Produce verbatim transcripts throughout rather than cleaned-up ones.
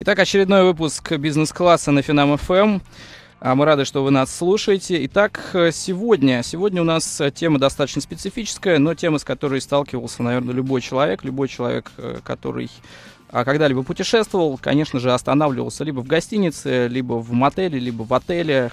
Итак, очередной выпуск бизнес-класса на Финам эф эм. Мы рады, что вы нас слушаете. Итак, сегодня, сегодня у нас тема достаточно специфическая, но тема, с которой сталкивался, наверное, любой человек, любой человек, который когда-либо путешествовал, конечно же, останавливался либо в гостинице, либо в мотеле, либо в отеле.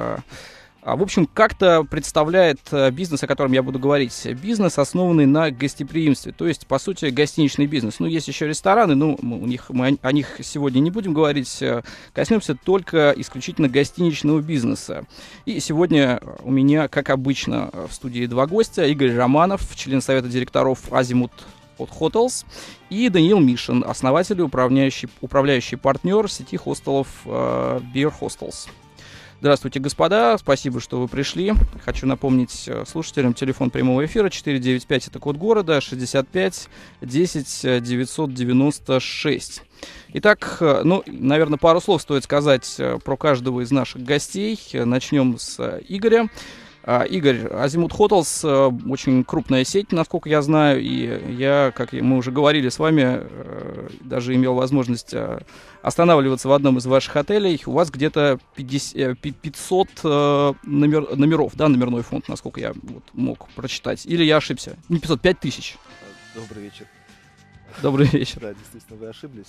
В общем, как-то представляет бизнес, о котором я буду говорить, бизнес, основанный на гостеприимстве, то есть, по сути, гостиничный бизнес. Ну, есть еще рестораны, но у них, мы о них сегодня не будем говорить, коснемся только исключительно гостиничного бизнеса. И сегодня у меня, как обычно, в студии два гостя: Игорь Романов, член совета директоров Azimut Hotels, и Даниил Мишин, основатель и управляющий, управляющий партнер сети хостелов uh, Beer Hostels. Здравствуйте, господа, спасибо, что вы пришли. Хочу напомнить слушателям телефон прямого эфира четыре девять пять, это код города, шестьдесят пять десять девятьсот девяносто шесть. Итак, ну, наверное, пару слов стоит сказать про каждого из наших гостей. Начнем с Игоря. Игорь, Azimut Hotels очень крупная сеть, насколько я знаю, и я, как мы уже говорили с вами, даже имел возможность останавливаться в одном из ваших отелей. У вас где-то пятьсот номер, номеров, да, номерной фонд, насколько я вот мог прочитать. Или я ошибся? Не пятьсот, пять тысяч. Добрый вечер. Добрый вечер. Да, действительно, вы ошиблись.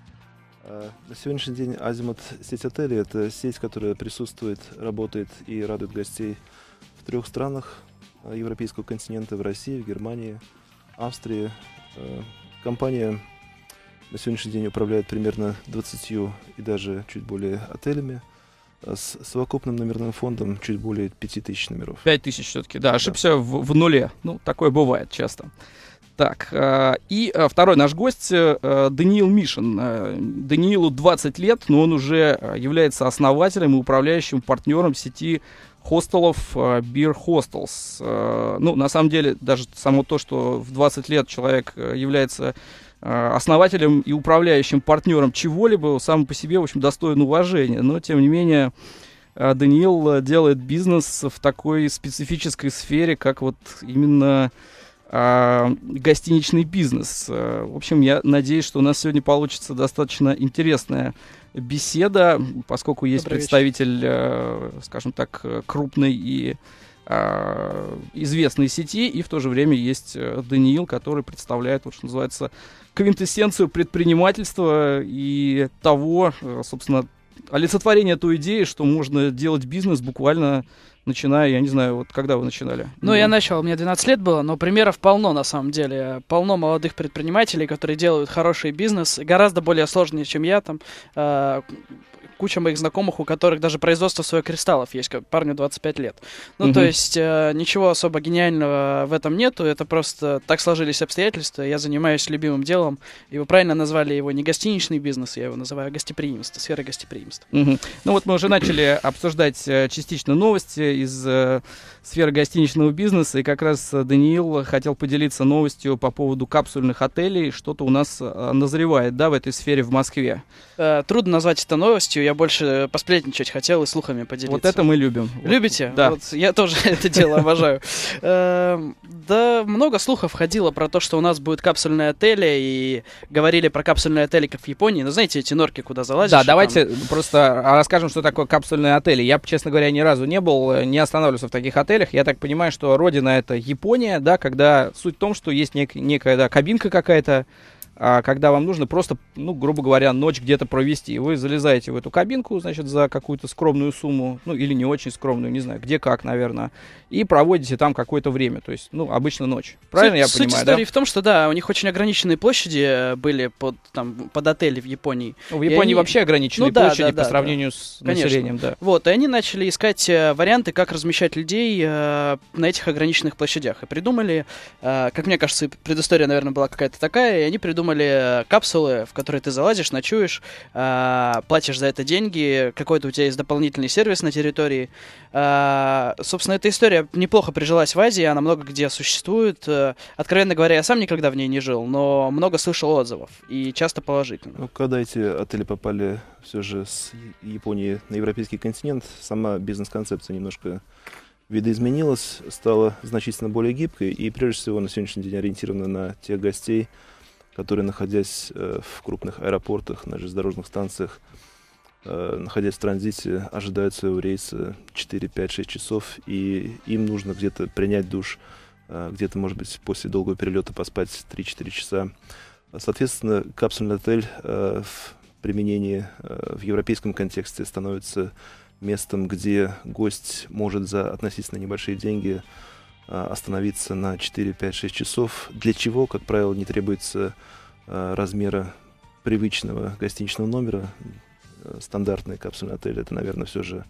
На сегодняшний день Azimut сеть отелей — это сеть, которая присутствует, работает и радует гостей в трех странах европейского континента: в России, в Германии, Австрии. Компания на сегодняшний день управляет примерно двадцатью и даже чуть более отелями с совокупным номерным фондом чуть более пяти тысяч номеров. Пять тысяч все-таки, да, ошибся да. В, в нуле. Ну, такое бывает часто. Так, и второй наш гость Даниил Мишин. Даниилу двадцать лет, но он уже является основателем и управляющим партнером сети хостелов Beer Hostels. Ну, на самом деле, даже само то, что в двадцать лет человек является основателем и управляющим партнером чего-либо, сам по себе, в общем, достоин уважения. Но, тем не менее, Даниил делает бизнес в такой специфической сфере, как вот именно гостиничный бизнес. В общем, я надеюсь, что у нас сегодня получится достаточно интересная беседа, поскольку есть Добрый представитель, вечер. скажем так, крупной и известной сети, и в то же время есть Даниил, который представляет, вот, что называется, квинтэссенцию предпринимательства и того, собственно, олицетворение той идеи, что можно делать бизнес буквально начиная, я не знаю, вот когда вы начинали? Ну, ну, я начал, мне двенадцать лет было, но примеров полно, на самом деле. Полно молодых предпринимателей, которые делают хороший бизнес, гораздо более сложный, чем я, там, э, куча моих знакомых, у которых даже производство своих кристаллов есть, как парню двадцать пять лет. Ну, угу. то есть, э, ничего особо гениального в этом нету, это просто так сложились обстоятельства, я занимаюсь любимым делом, и вы правильно назвали его не гостиничный бизнес, я его называю гостеприимство, сфера гостеприимства. Угу. Ну, вот мы уже начали обсуждать э, частично новости из э, сферы гостиничного бизнеса, и как раз Даниил хотел поделиться новостью по поводу капсульных отелей, что-то у нас э, назревает, да, в этой сфере в Москве. Э, трудно назвать это новостью, я больше посплетничать хотел и слухами поделиться. Вот это мы любим. Любите? Да. Вот, я тоже это дело обожаю. Да, много слухов ходило про то, что у нас будут капсульные отели, и говорили про капсульные отели, как в Японии. Ну, знаете, эти норки, куда залазишь? Да, давайте просто расскажем, что такое капсульные отели. Я, честно говоря, ни разу не был, не останавливался в таких отелях. Я так понимаю, что родина — это Япония, да, когда суть в том, что есть нек- некая да, кабинка какая-то, когда вам нужно просто, ну, грубо говоря, ночь где-то провести. Вы залезаете в эту кабинку, значит, за какую-то скромную сумму, ну, или не очень скромную, не знаю, где как, наверное, и проводите там какое-то время, то есть, ну, обычно ночь. Правильно суть, я понимаю, суть да? истории в том, что, да, у них очень ограниченные площади были под, там, под отели в Японии. Ну, в Японии они... вообще ограниченные ну, площади да, да, по да, сравнению да. с Конечно. населением, да. Вот, и они начали искать варианты, как размещать людей э, на этих ограниченных площадях. И придумали, э, как мне кажется, предыстория, наверное, была какая-то такая, и они придумали капсулы, в которые ты залазишь, ночуешь, э, платишь за это деньги, какой-то у тебя есть дополнительный сервис на территории. Э, собственно, эта история неплохо прижилась в Азии, она много где существует. Э, откровенно говоря, я сам никогда в ней не жил, но много слышал отзывов, и часто положительно. Ну, когда эти отели попали все же с Японии на европейский континент, сама бизнес-концепция немножко видоизменилась, стала значительно более гибкой и, прежде всего, на сегодняшний день ориентирована на тех гостей, которые, находясь в крупных аэропортах, на железнодорожных станциях, находясь в транзите, ожидают своего рейса четыре, пять, шесть часов, и им нужно где-то принять душ, где-то, может быть, после долгого перелета поспать три-четыре часа. Соответственно, капсульный отель в применении в европейском контексте становится местом, где гость может за относительно небольшие деньги остановиться на четыре, пять, шесть часов, для чего, как правило, не требуется размера привычного гостиничного номера. Стандартный капсульный отель — это, наверное, все же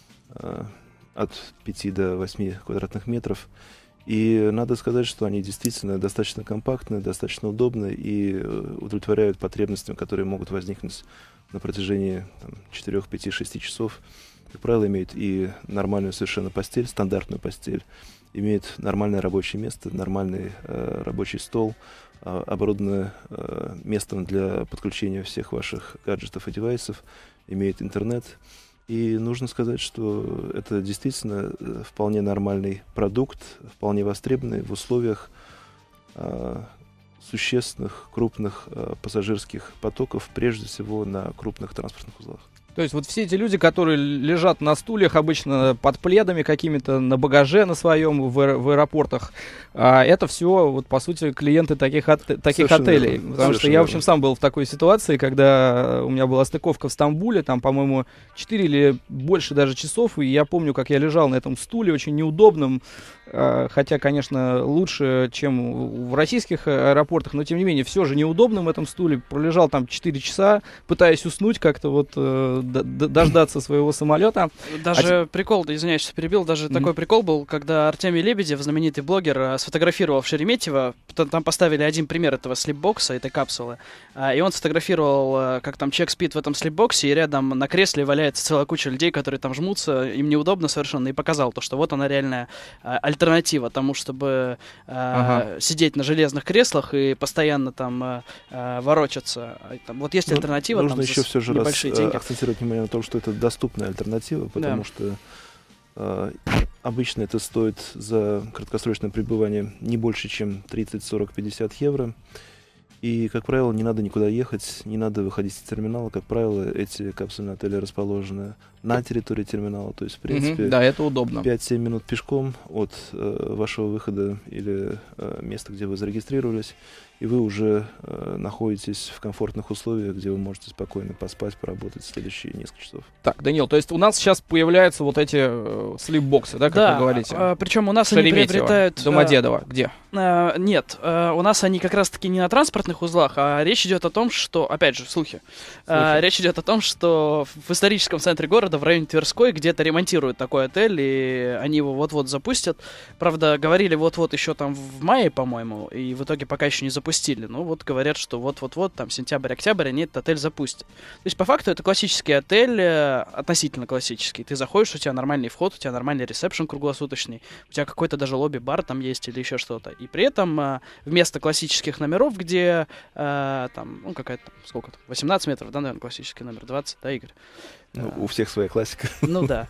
от пяти до восьми квадратных метров. И надо сказать, что они действительно достаточно компактны, достаточно удобны и удовлетворяют потребностям, которые могут возникнуть на протяжении четырех, пяти, шести часов. Как правило, имеют и нормальную совершенно постель, стандартную постель, имеют нормальное рабочее место, нормальный э, рабочий стол, э, оборудованное э, местом для подключения всех ваших гаджетов и девайсов, имеет интернет. И нужно сказать, что это действительно вполне нормальный продукт, вполне востребованный в условиях э, существенных, крупных э, пассажирских потоков, прежде всего на крупных транспортных узлах. То есть вот все эти люди, которые лежат на стульях, обычно под пледами какими-то, на багаже на своем в, аэ- в аэропортах, а, это все, вот, по сути, клиенты таких, от- таких отелей. Верно. Потому Совершенно что я, в общем, верно. сам был в такой ситуации, когда у меня была стыковка в Стамбуле, там, по-моему, четыре или больше даже часов, и я помню, как я лежал на этом стуле, очень неудобном, а, хотя, конечно, лучше, чем в российских аэропортах, но, тем не менее, все же неудобным в этом стуле. Пролежал там четыре часа, пытаясь уснуть как-то вот, э, д- д- дождаться своего самолета. Даже А прикол, извиняюсь, что перебил, даже Мгм. такой прикол был, когда Артемий Лебедев, знаменитый блогер, э, сфотографировал в Шереметьево, т- там поставили один пример этого слипбокса, этой капсулы, а, и он сфотографировал, э, как там человек спит в этом слипбоксе, и рядом на кресле валяется целая куча людей, которые там жмутся, им неудобно совершенно, и показал то, что вот она реальная э, альтернатива тому, чтобы э, Ага. сидеть на железных креслах и постоянно там э, э, ворочаться. А, там, вот есть Ну, альтернатива нужно там, за еще с- все же раз небольшие э, деньги. акцентировать внимание на том, что это доступная альтернатива, потому Да. что э, обычно это стоит за краткосрочное пребывание не больше, чем тридцать, сорок, пятьдесят евро. И, как правило, не надо никуда ехать, не надо выходить из терминала. Как правило, эти капсульные отели расположены на территории терминала. То есть, в принципе, Мгм. Да, это удобно. пять-семь минут пешком от э, вашего выхода или э, места, где вы зарегистрировались, и вы уже э, находитесь в комфортных условиях, где вы можете спокойно поспать, поработать следующие несколько часов. Так, Данил, то есть у нас сейчас появляются вот эти э, слип-боксы, да, как Да, вы говорите? а, причем у нас они Шереметьево, приобретают... а, Домодедово, где? а, нет, а, у нас они как раз-таки не на транспортных узлах, а речь идет о том, что... Опять же, слухи. А, Слухи. речь идет о том, что в историческом центре города, в районе Тверской, где-то ремонтируют такой отель, и они его вот-вот запустят. Правда, говорили вот-вот еще там в мае, по-моему, и в итоге пока еще не запустили. Ну вот говорят, что вот-вот-вот, там сентябрь-октябрь, они этот отель запустят. То есть по факту это классический отель, э, относительно классический. Ты заходишь, у тебя нормальный вход, у тебя нормальный ресепшн круглосуточный, у тебя какой-то даже лобби-бар там есть или еще что-то. И при этом э, вместо классических номеров, где э, там, ну какая-то, там, сколько там, восемнадцать метров, да, наверное, классический номер, двадцать, да, Игорь? Ну, А. у всех своя классика. Ну да.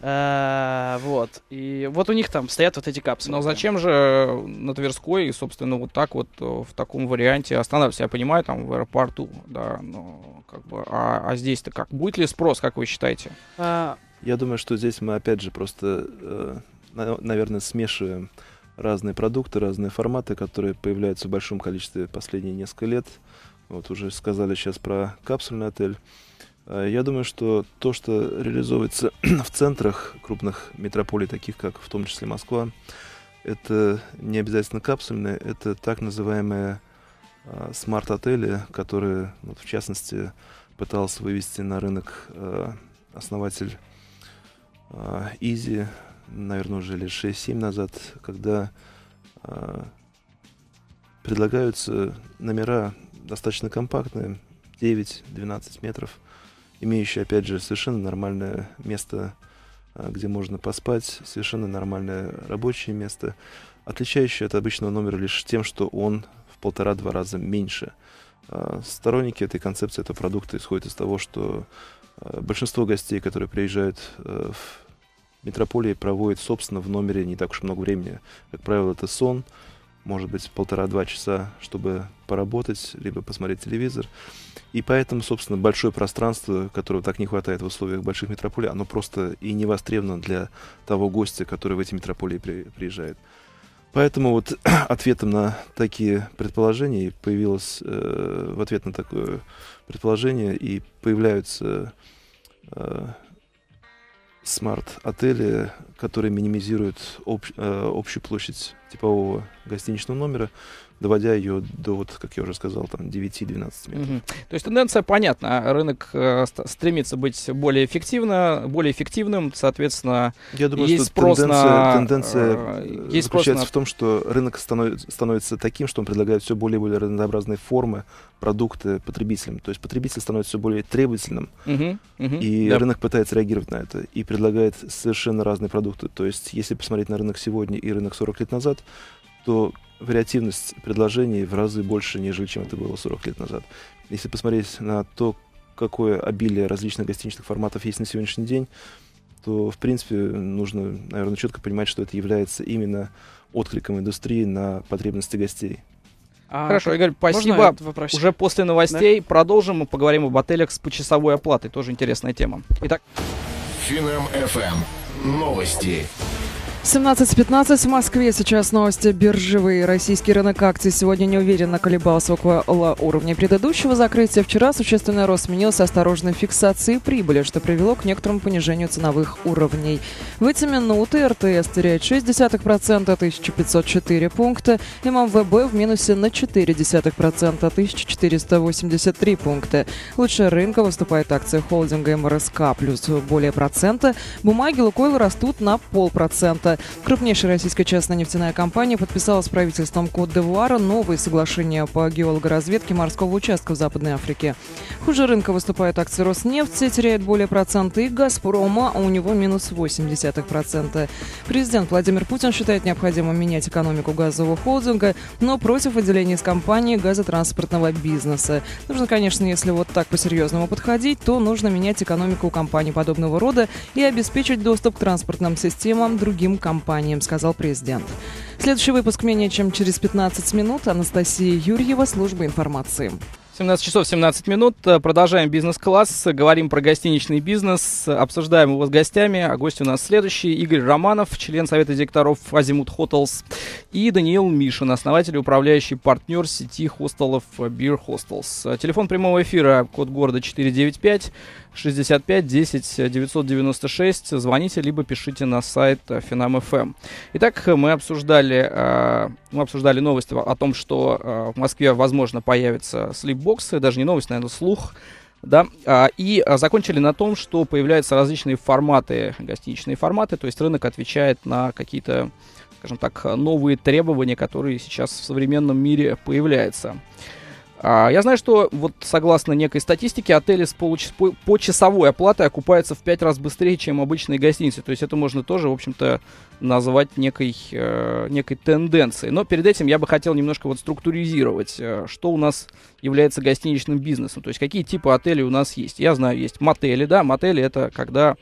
А, вот. И вот у них там стоят вот эти капсулы. Но зачем же на Тверской, собственно, вот так вот э, в таком варианте останавливаться? Я понимаю, там в аэропорту, да, но как бы, а, а здесь-то как? Будет ли спрос, как вы считаете? А, Я думаю, что здесь мы опять же просто, э, на- наверное, смешиваем разные продукты, разные форматы, которые появляются в большом количестве последние несколько лет. Вот уже сказали сейчас про капсульный отель. Э, Я думаю, что то, что реализовывается в центрах крупных метрополий, таких как в том числе Москва, это не обязательно капсульные, это так называемые э, смарт-отели, которые, вот, в частности, пытался вывести на рынок э, основатель э, Easy, наверное, уже лет шесть-семь назад, когда э, предлагаются номера достаточно компактные, девять-двенадцать метров, имеющие, опять же, совершенно нормальное место, э, где можно поспать, совершенно нормальное рабочее место, отличающее от обычного номера лишь тем, что он в полтора-два раза меньше. Э, Сторонники этой концепции, этого продукта исходят из того, что э, большинство гостей, которые приезжают э, в метрополии, проводят, собственно, в номере не так уж много времени. Как правило, это сон, может быть, полтора-два часа, чтобы поработать, либо посмотреть телевизор. И поэтому, собственно, большое пространство, которого так не хватает в условиях больших метрополий, оно просто и не востребовано для того гостя, который в эти метрополии при, приезжает. Поэтому вот ответом на такие предположения появилось, э, в ответ на такое предположение и появляются э, смарт-отели, которые минимизируют общ, э, общую площадь типового гостиничного номера, доводя ее до, вот, как я уже сказал, там девять-двенадцать метров. Угу. То есть тенденция понятна. Рынок э, стремится быть более эффективно, более эффективным, соответственно, я думаю, есть что спрос тенденция, на... тенденция э, есть заключается на... в том, что рынок становится, становится таким, что он предлагает все более и более разнообразные формы, продукты потребителям. То есть потребитель становится все более требовательным, угу, угу, и да. рынок пытается реагировать на это и предлагает совершенно разные продукты. То есть если посмотреть на рынок сегодня и рынок сорок лет назад, то вариативность предложений в разы больше, нежели чем это было сорок лет назад. Если посмотреть на то, какое обилие различных гостиничных форматов есть на сегодняшний день, то, в принципе, нужно, наверное, четко понимать, что это является именно откликом индустрии на потребности гостей. А, Хорошо, Игорь, спасибо. Уже после новостей да? продолжим и поговорим об отелях с почасовой оплатой. Тоже интересная тема. Итак. Финам эф эм. Новости. семнадцать пятнадцать в Москве. Сейчас новости биржевые. Российский рынок акций сегодня неуверенно колебался около уровня предыдущего закрытия. Вчера существенный рост сменился осторожной фиксацией прибыли, что привело к некоторому понижению ценовых уровней. В эти минуты эр тэ эс теряет шесть десятых процента, тысяча пятьсот четыре пункта. эм эм вэ бэ в минусе на четыре десятых процента, тысяча четыреста восемьдесят три пункта. Лучше рынка выступает акция холдинга эм эр эс ка плюс более процента. Бумаги Лукойл растут на полпроцента. Крупнейшая российская частная нефтяная компания подписала с правительством Кот-д'Ивуара новые соглашения по геологоразведке морского участка в Западной Африке. Хуже рынка выступают акции Роснефти, теряет более процента, и Газпрома, а у него минус восемь десятых процента. Президент Владимир Путин считает необходимым менять экономику газового холдинга, но против отделения из компании газотранспортного бизнеса. Нужно, конечно, если вот так по-серьезному подходить, то нужно менять экономику компаний подобного рода и обеспечить доступ к транспортным системам другим компаниям, сказал президент. Следующий выпуск менее чем через пятнадцать минут. Анастасия Юрьева, служба информации. семнадцать часов семнадцать минут. Продолжаем бизнес-класс. Говорим про гостиничный бизнес. Обсуждаем его с гостями. А гости у нас следующие. Игорь Романов, член совета директоров Азимут Hotels. И Даниил Мишин, основатель и управляющий партнер сети хостелов Beer Hostels. Телефон прямого эфира, код города четыре девять пять шестьдесят пять десять девятьсот девяносто шесть. Звоните, либо пишите на сайт Финам эф эм. Итак, мы обсуждали, мы обсуждали новости о том, что в Москве, возможно, появятся слип-боксы. Даже не новость, наверное, слух. Да, и закончили на том, что появляются различные форматы, гостиничные форматы. То есть рынок отвечает на какие-то, скажем так, новые требования, которые сейчас в современном мире появляются. Я знаю, что вот согласно некой статистике, отели с получ... по часовой оплатой окупаются в пять раз быстрее, чем обычные гостиницы. То есть это можно тоже, в общем-то, назвать некой, э, некой тенденцией. Но перед этим я бы хотел немножко вот структуризировать, э, что у нас является гостиничным бизнесом. То есть какие типы отелей у нас есть. Я знаю, есть мотели, да, мотели это когда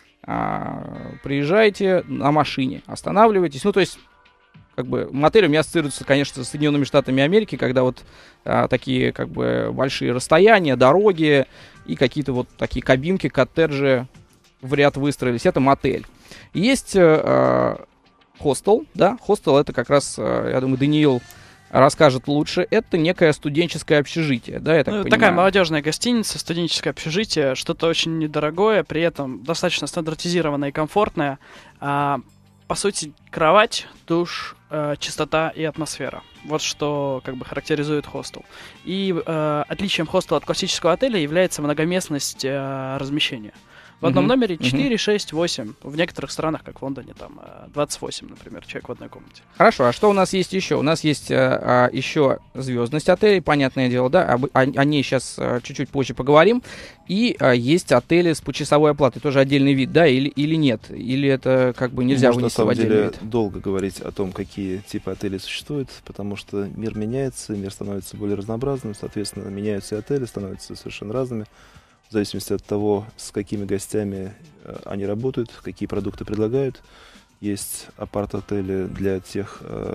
э, приезжаете на машине, останавливаетесь, ну то есть как бы мотель у меня ассоциируется, конечно, с Соединенными Штатами Америки, когда вот а, такие как бы большие расстояния, дороги и какие-то вот такие кабинки, коттеджи в ряд выстроились. Это мотель. Есть а, хостел, да, хостел это как раз, а, я думаю, Даниил расскажет лучше. Это некое студенческое общежитие, да, я так ну, понимаю. Такая молодежная гостиница, студенческое общежитие, что-то очень недорогое, при этом достаточно стандартизированное и комфортное. А, по сути, кровать, душ, э, чистота и атмосфера. Вот что как бы характеризует хостел. И э, отличием хостела от классического отеля является многоместность э, размещения. В одном uh-huh. номере четыре, шесть, восемь. В некоторых странах, как в Лондоне, там двадцать восемь, например, человек в одной комнате. Хорошо, а что у нас есть еще? У нас есть а, еще звездность отелей, понятное дело, да, об, о, о ней сейчас а, чуть-чуть позже поговорим. И а, есть отели с почасовой оплатой, тоже отдельный вид, да, или, или нет? Или это как бы нельзя Можно, вынести в отдельный деле, вид? Долго говорить о том, какие типы отелей существуют, потому что мир меняется, мир становится более разнообразным, соответственно, меняются и отели, становятся совершенно разными. В зависимости от того, с какими гостями э, они работают, какие продукты предлагают. Есть апарт-отели для тех, э,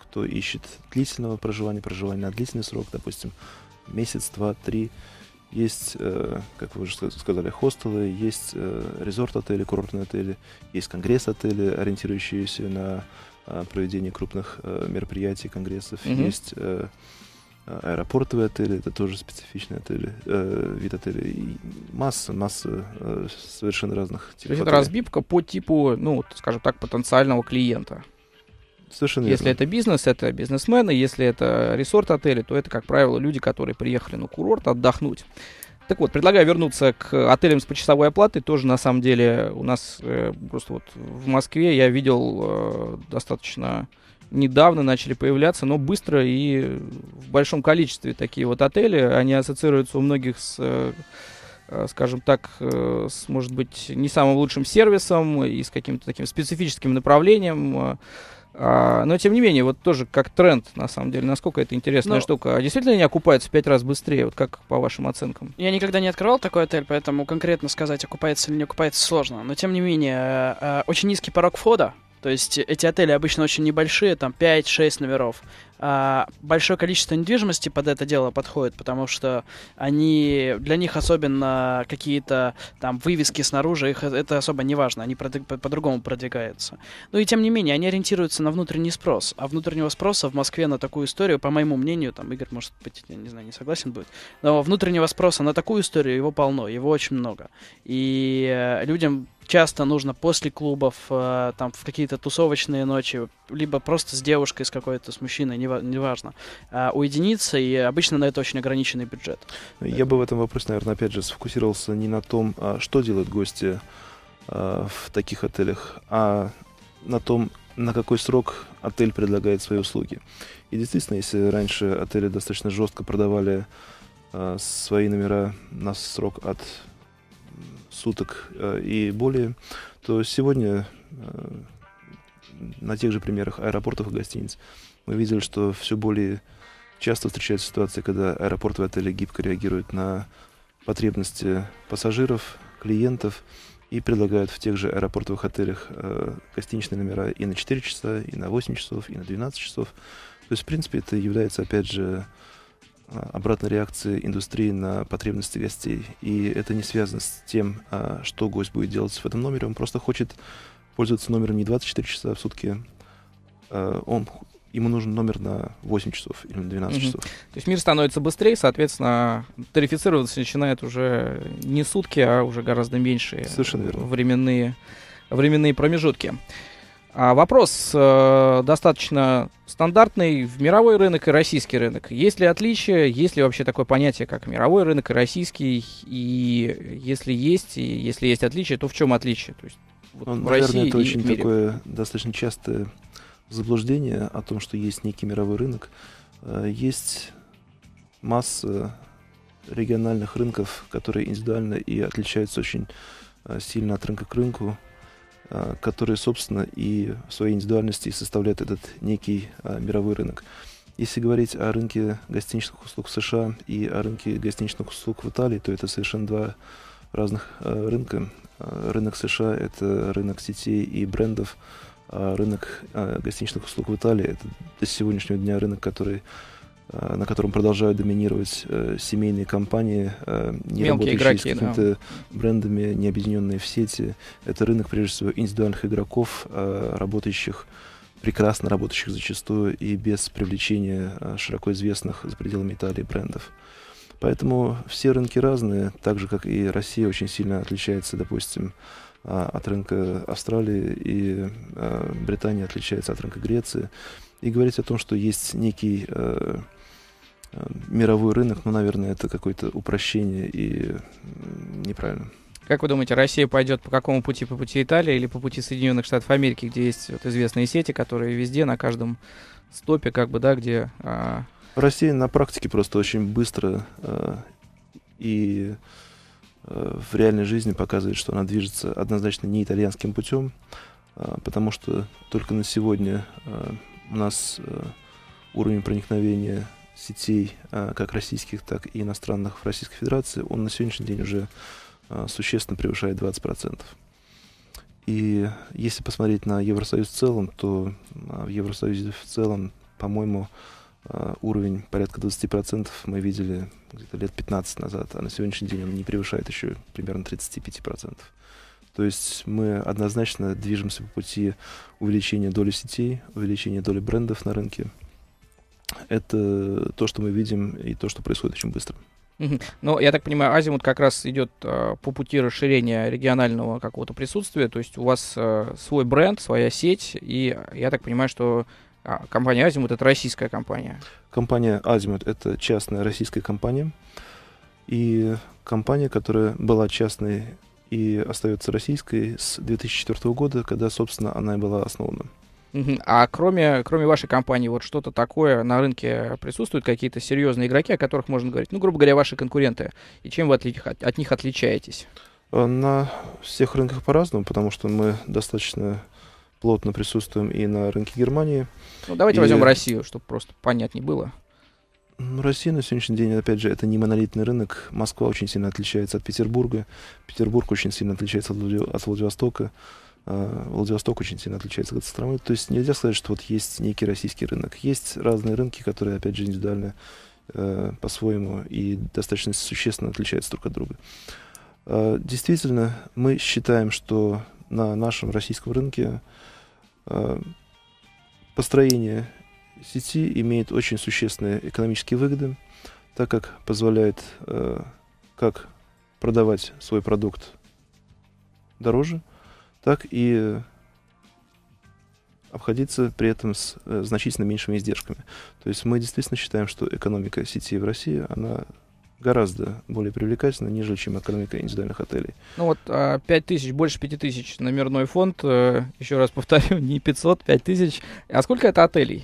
кто ищет длительного проживания, проживания на длительный срок, допустим, месяц, два, три. Есть, э, как вы уже сказали, хостелы, есть э, резорт-отели, курортные отели, есть конгресс-отели, ориентирующиеся на э, проведение крупных э, мероприятий, конгрессов. Mm-hmm. Есть э, аэропортовые отели, это тоже специфичные отели, э, вид отелей. И масса, масса э, совершенно разных типов. То есть отелей. это разбивка по типу, ну, скажем так, потенциального клиента. Совершенно Если верно. это бизнес, это бизнесмены. Если это резорт-отели, то это, как правило, люди, которые приехали на курорт отдохнуть. Так вот, предлагаю вернуться к отелям с почасовой оплатой. Тоже, на самом деле, у нас э, просто вот в Москве я видел э, достаточно недавно начали появляться, но быстро и в большом количестве такие вот отели. Они ассоциируются у многих с, э, скажем так, э, с, может быть, не самым лучшим сервисом и с каким-то таким специфическим направлением. А, но, тем не менее, вот тоже как тренд, на самом деле, насколько это интересная но... штука. А действительно они окупаются в пять раз быстрее, вот как по вашим оценкам? Я никогда не открывал такой отель, поэтому конкретно сказать, окупается или не окупается, сложно. Но, тем не менее, э, очень низкий порог входа. То есть эти отели обычно очень небольшие, там пять-шесть номеров. А большое количество недвижимости под это дело подходит, потому что они, для них особенно какие-то там вывески снаружи, их это особо не важно, они продвиг, по- по-другому продвигаются. Ну и тем не менее, они ориентируются на внутренний спрос. А внутреннего спроса в Москве на такую историю, по моему мнению, там Игорь, может быть, я не знаю, не согласен будет, но внутреннего спроса на такую историю его полно, его очень много. И э, людям часто нужно после клубов, э, там, в какие-то тусовочные ночи, либо просто с девушкой, с какой-то, с мужчиной, нева- неважно, э, уединиться, и обычно на это очень ограниченный бюджет. Я бы в этом вопросе, наверное, опять же, сфокусировался не на том, а, что делают гости а, в таких отелях, а на том, на какой срок отель предлагает свои услуги. И действительно, если раньше отели достаточно жестко продавали а, свои номера на срок от суток э, и более, то сегодня э, на тех же примерах аэропортов и гостиниц мы видели, что все более часто встречаются ситуации, когда аэропортовые отели гибко реагируют на потребности пассажиров, клиентов и предлагают в тех же аэропортовых отелях э, гостиничные номера и на четыре часа, и на восемь часов, и на двенадцать часов. То есть, в принципе, это является, опять же, обратной реакции индустрии на потребности гостей. И это не связано с тем, что гость будет делать в этом номере. Он просто хочет пользоваться номером не двадцать четыре часа в сутки. Он, ему нужен номер на восемь часов или на двенадцать Мгм. часов. То есть мир становится быстрее, соответственно, тарифицироваться начинает уже не сутки, а уже гораздо меньшие Совершенно верно. временные, временные промежутки. А вопрос э, достаточно стандартный: в мировой рынок и российский рынок. Есть ли отличия? Есть ли вообще такое понятие, как мировой рынок и российский? И если есть, и если есть отличия, то в чем отличие? То есть, вот Ну, в наверное, России это и очень в мире. такое достаточно частое заблуждение о том, что есть некий мировой рынок. Э, Есть масса региональных рынков, которые индивидуально и отличаются очень э, сильно от рынка к рынку, э, которые, собственно, и в своей индивидуальности составляют этот некий э, мировой рынок. Если говорить о рынке гостиничных услуг в США и о рынке гостиничных услуг в Италии, то это совершенно два разных э, рынка. Э, Рынок США — это рынок сетей и брендов, а рынок э, гостиничных услуг в Италии — это до сегодняшнего дня рынок, который, э, на котором продолжают доминировать э, семейные компании, э, не Мелкие работающие игроки, с какими-то брендами, не объединенные в сети. Это рынок, прежде всего, индивидуальных игроков, э, работающих, прекрасно работающих зачастую и без привлечения э, широко известных за пределами Италии брендов. Поэтому все рынки разные, так же, как и Россия очень сильно отличается, допустим, от рынка Австралии, и э, Британия отличается от рынка Греции. И говорить о том, что есть некий э, э, мировой рынок, ну, наверное, это какое-то упрощение и э, неправильно. Как вы думаете, Россия пойдет по какому пути? По пути Италии или по пути Соединенных Штатов Америки, где есть вот известные сети, которые везде, на каждом стопе, как бы, да, где... А... Россия на практике просто очень быстро э, и в реальной жизни показывает, что она движется однозначно не итальянским путем, потому что только на сегодня у нас уровень проникновения сетей, как российских, так и иностранных, в Российской Федерации, он на сегодняшний день уже существенно превышает двадцать процентов. И если посмотреть на Евросоюз в целом, то в Евросоюзе в целом по-моему, э, уровень порядка двадцать процентов мы видели где-то лет пятнадцать назад, а на сегодняшний день он не превышает еще примерно тридцать пять процентов. То есть мы однозначно движемся по пути увеличения доли сетей, увеличения доли брендов на рынке. Это то, что мы видим, и то, что происходит очень быстро. Мгм. Ну, я так понимаю, Азимут как раз идет э, по пути расширения регионального какого-то присутствия, то есть у вас э, свой бренд, своя сеть, и я так понимаю, что а, компания Азимут — это российская компания. Компания Азимут — это частная российская компания, и компания, которая была частной и остается российской с две тысячи четвёртого года, когда, собственно, она и была основана. Мгм. А кроме, кроме вашей компании, вот что-то такое на рынке присутствуют, какие-то серьезные игроки, о которых можно говорить? Ну, грубо говоря, ваши конкуренты. И чем вы от, них- от них отличаетесь? А На всех рынках по-разному, потому что мы достаточно плотно присутствуем и на рынке Германии. Ну, давайте И- возьмем Россию, чтобы просто понятнее было. Ну, Россия на сегодняшний день, опять же, это не монолитный рынок. Москва очень сильно отличается от Петербурга. Петербург очень сильно отличается от, Влади- от Владивостока. А, Владивосток очень сильно отличается от Костромы. То есть нельзя сказать, что вот есть некий российский рынок. Есть разные рынки, которые, опять же, индивидуально э, по-своему и достаточно существенно отличаются друг от друга. А, действительно, мы считаем, что на нашем российском рынке а, построение сети имеет очень существенные экономические выгоды, так как позволяет э, как продавать свой продукт дороже, так и обходиться при этом с э, значительно меньшими издержками. То есть мы действительно считаем, что экономика сети в России, она гораздо более привлекательна, нежели чем экономика индивидуальных отелей. Ну вот а, пять тысяч, больше пяти тысяч номерной фонд, э, еще раз повторю, не пятьсот, пять тысяч. А сколько это отелей?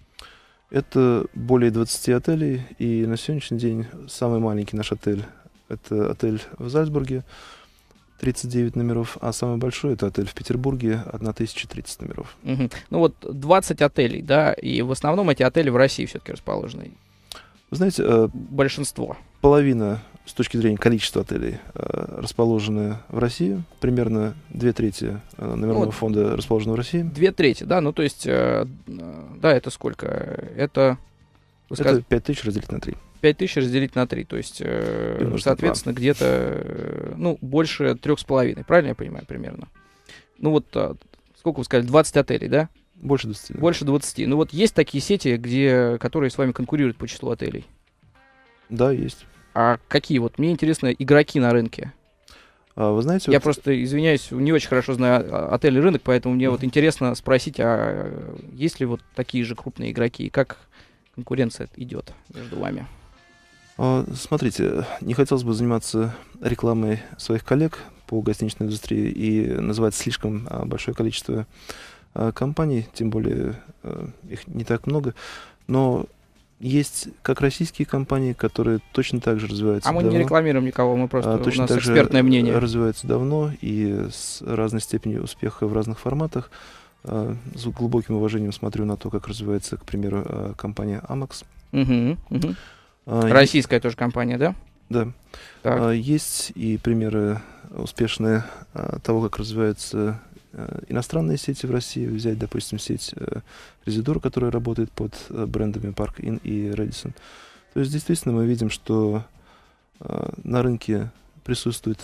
Это более двадцати отелей, и на сегодняшний день самый маленький наш отель — это отель в Зальцбурге, тридцать девять номеров, а самый большой — это отель в Петербурге, тысяча тридцать номеров. Мгм. Ну вот двадцать отелей, да, и в основном эти отели в России все-таки расположены. Вы знаете, э, Большинство. половина с точки зрения количества отелей э, расположены в России, примерно две трети э, номерного Вот. фонда расположены в России. Две трети, да, ну то есть, э, э, да, это сколько? Это, вы Это сказали, пять тысяч разделить на три. пять тысяч разделить на три, то есть, э, И умножить на соответственно, где-то, э, ну, больше трех с половиной, правильно я понимаю, примерно? Ну вот, а, сколько вы сказали, двадцать отелей, да? Больше двадцати. Больше двадцати. Ну вот есть такие сети, где, которые с вами конкурируют по числу отелей? Да, есть. А какие? Вот мне интересно игроки на рынке. А, вы знаете, Я вот, просто, извиняюсь, не очень хорошо знаю а, отель и рынок, поэтому мне вот интересно спросить, а есть ли вот такие же крупные игроки, и как конкуренция идет между вами? а, смотрите, не хотелось бы заниматься рекламой своих коллег по гостиничной индустрии и называть слишком а, большое количество а, компаний, тем более а, их не так много, но есть как российские компании, которые точно так же развиваются А мы давно. не рекламируем никого, мы просто, А, у точно нас так же экспертное мнение. развиваются давно и с разной степенью успеха в разных форматах. А, С глубоким уважением смотрю на то, как развивается, к примеру, а, компания Amex. Мгм, мгм. А, е- Российская тоже компания, да? Да. Так. А, Есть и примеры успешные а, того, как развиваются а, иностранные сети в России. Взять, допустим, сеть а, Резидор, которая работает под а, брендами Park Inn и Radisson. То есть, действительно, мы видим, что а, на рынке присутствует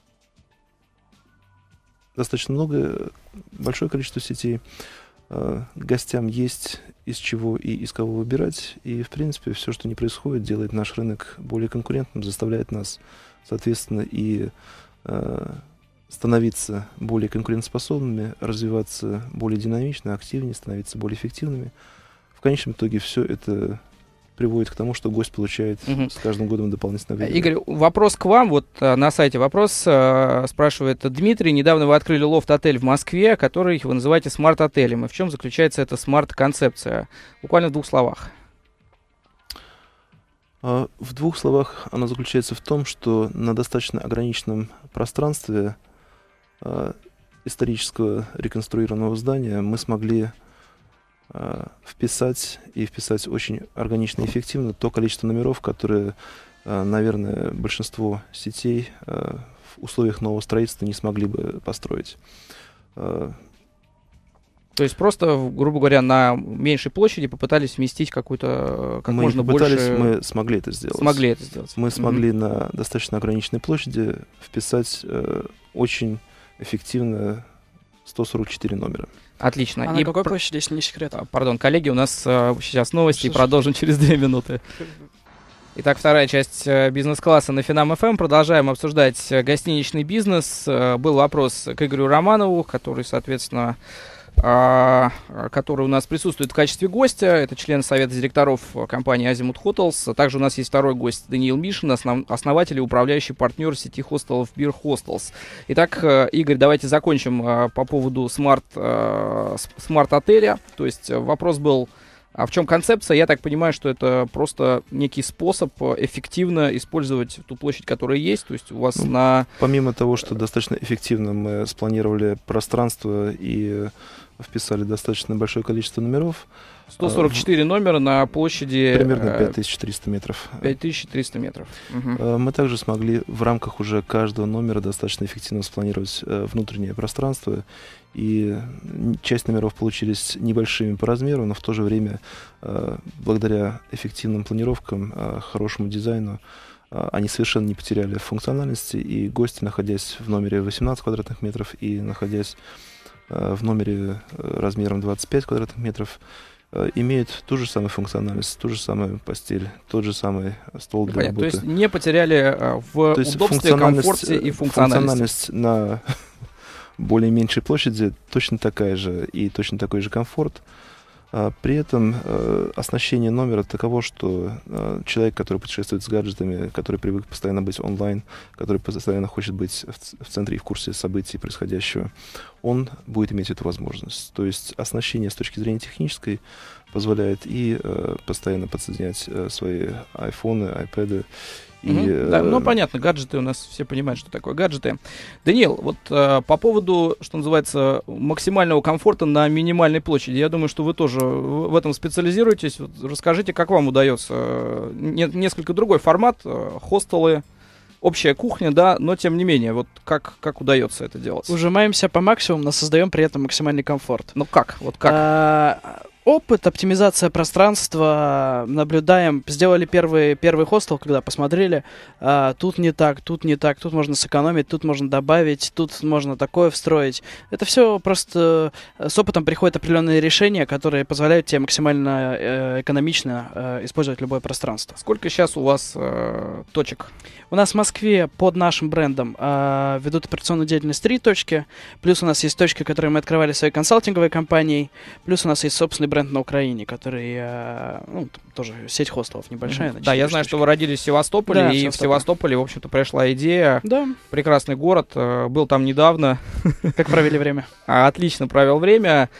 достаточно много, большое количество сетей. А, Гостям есть из чего и из кого выбирать. И, в принципе, все, что не происходит, делает наш рынок более конкурентным, заставляет нас, соответственно, и а, становиться более конкурентоспособными, развиваться более динамично, активнее, становиться более эффективными. В конечном итоге все это приводит к тому, что гость получает Мгм. с каждым годом дополнительное выгоду. Игорь, вопрос к вам. Вот а, на сайте вопрос а, спрашивает Дмитрий. Недавно вы открыли лофт-отель в Москве, который вы называете смарт-отелем. И в чем заключается эта смарт-концепция? Буквально в двух словах. А, В двух словах она заключается в том, что на достаточно ограниченном пространстве а, исторического реконструированного здания мы смогли а, вписать и вписать очень органично и эффективно то количество номеров, которые, а, наверное, большинство сетей а, в условиях нового строительства не смогли бы построить. А, То есть просто, грубо говоря, на меньшей площади попытались вместить какую-то, как мы можно не попытались, больше... мы смогли это сделать. Смогли это сделать. Мы смогли mm-hmm. на достаточно ограниченной площади вписать э, очень эффективно сто сорок четыре номера. Отлично. А и на какой пр... площади, если не секрет? Пардон, коллеги, у нас э, сейчас новости, Что и продолжим через две минуты. Итак, вторая часть бизнес-класса на Финам эф эм. Продолжаем обсуждать гостиничный бизнес. Был вопрос к Игорю Романову, который, соответственно, который у нас присутствует в качестве гостя. Это член совета директоров компании Azimut Hotels. Также у нас есть второй гость Даниил Мишин, основ... основатель и управляющий партнер сети хостелов Beer Hostels. Итак, Игорь, давайте закончим по поводу смарт, смарт-отеля. То есть вопрос был, а в чем концепция? Я так понимаю, что это просто некий способ эффективно использовать ту площадь, которая есть. То есть у вас ну, на... Помимо того, что достаточно эффективно мы спланировали пространство и вписали достаточно большое количество номеров. сто сорок четыре номера на площади... Примерно пять тысяч триста метров. пять тысяч триста метров. Угу. Мы также смогли в рамках уже каждого номера достаточно эффективно спланировать внутреннее пространство. И часть номеров получились небольшими по размеру, но в то же время, благодаря эффективным планировкам, хорошему дизайну, они совершенно не потеряли функциональности. И гости, находясь в номере восемнадцать квадратных метров и находясь в номере размером двадцать пять квадратных метров, имеют ту же самую функциональность, ту же самую постель, тот же самый стол для Понятно. работы. То есть не потеряли в То есть удобстве, комфорте и функциональности. Функциональность на более меньшей площади точно такая же и точно такой же комфорт. При этом э, оснащение номера таково, что э, человек, который путешествует с гаджетами, который привык постоянно быть онлайн, который постоянно хочет быть в, в центре и в курсе событий происходящего, он будет иметь эту возможность. То есть оснащение с точки зрения технической позволяет и э, постоянно подсоединять э, свои айфоны, айпэды. И, угу, э, да, ну, понятно, гаджеты у нас все понимают, что такое гаджеты. Даниил, вот э, по поводу, что называется, максимального комфорта на минимальной площади, я думаю, что вы тоже в этом специализируетесь. Вот расскажите, как вам удается. Э, не, несколько другой формат, э, хостелы, общая кухня, да, но тем не менее, вот как, как удается это делать? Ужимаемся по максимуму, но создаем при этом максимальный комфорт. Ну как? Вот как? А- Опыт, оптимизация пространства, наблюдаем, сделали первый, первый хостел, когда посмотрели, а, тут не так, тут не так, тут можно сэкономить, тут можно добавить, тут можно такое встроить. Это все просто с опытом приходят определенные решения, которые позволяют тебе максимально э, экономично э, использовать любое пространство. Сколько сейчас у вас э, точек? У нас в Москве под нашим брендом э, ведут операционную деятельность три точки, плюс у нас есть точки, которые мы открывали своей консалтинговой компанией, плюс у нас есть собственный бренд на Украине, который, э, ну, тоже сеть хостелов небольшая. Mm-hmm. Да, я знаю, что вы родились в Севастополе, да, и в Севастополе, в общем-то, пришла идея. Да. Прекрасный город, э, был там недавно. Как провели время? Отлично провел время.